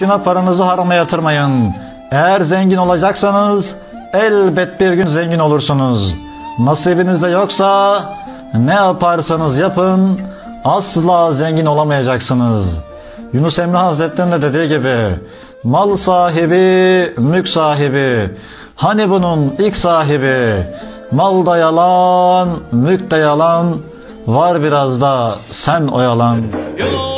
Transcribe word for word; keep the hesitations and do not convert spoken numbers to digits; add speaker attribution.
Speaker 1: boşuna paranızı harama yatırmayın. Eğer zengin olacaksanız elbet bir gün zengin olursunuz. Nasibinizde yoksa ne yaparsanız yapın asla zengin olamayacaksınız. Yunus Emre Hazretleri'nin de dediği gibi mal sahibi, mülk sahibi. Hani bunun ilk sahibi? Mal da yalan, mülk de yalan. Var biraz da sen oyalan.